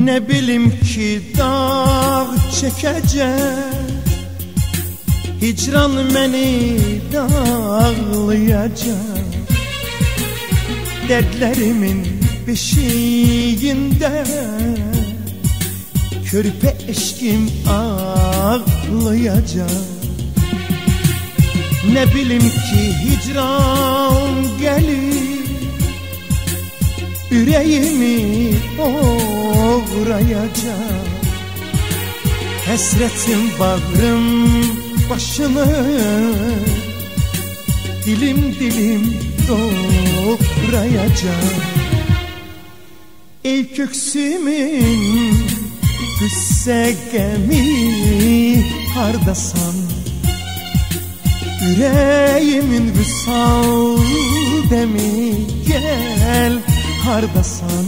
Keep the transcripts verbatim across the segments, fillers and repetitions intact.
Ne bilim ki dağ çekecek, hicran beni dağlayacak. Dertlerimin beşiğinde körpe eşkim ağlayacak. Ne bilim ki hicran gelir, yüreğimi doğrayacak. Hasretim bağrım başını dilim dilim doğrayacak. Ey köksümün güsse gemi hardasan, yüreğimin vüsal demi gel hardasan.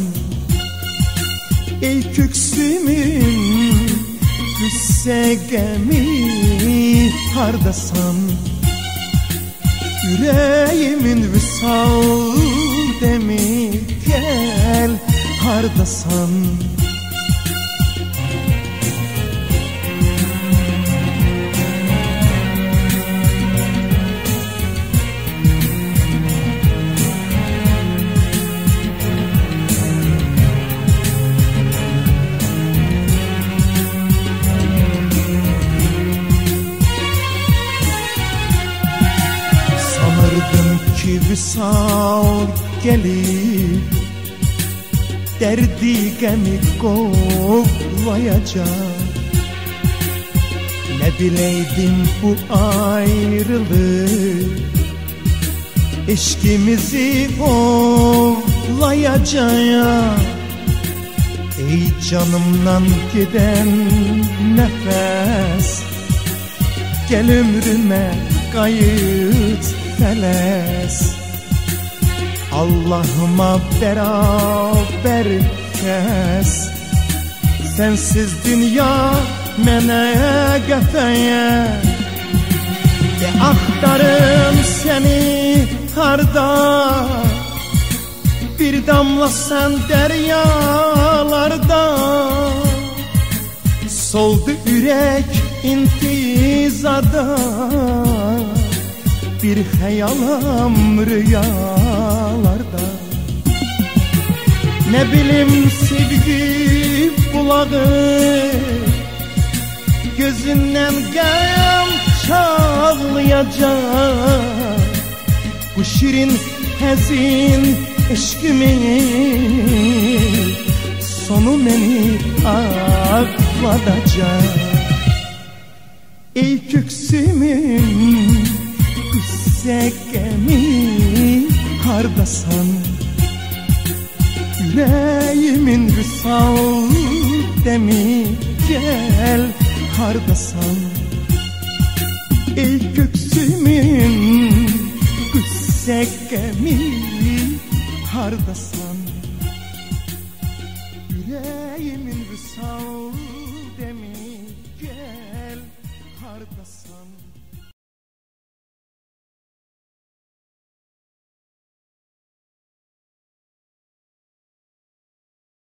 Ey köksümün güsse gemi hardasan, yüreğimin vüsal demi gel hardasan. Sanırdım ki vüsal gelir, derdi gemi kovlayacak. Ne bileydim bu ayrılık eşkimizi ovlayacak. Ey canımdan giden nefes, gel ömrüme kayıt feles. Allah'ıma beraber kes, sensiz dünya mene gefeye. De aktarım seni harda, bir damla sen deryalarda. Soldu yürek intizarda, bir hayalim rüyalarda. Ne bileyim sevgi bulağı, gözünden gam çağlayacak. Bu şirin hazin eşkimin sonu beni ağlatacak. Ey köksümün güsse gemi hardasan, yüreğimin vüsal demi gel hardasan. Ey köksümün güsse gemi hardasan, yüreğimin vüsal demi gel hardasan.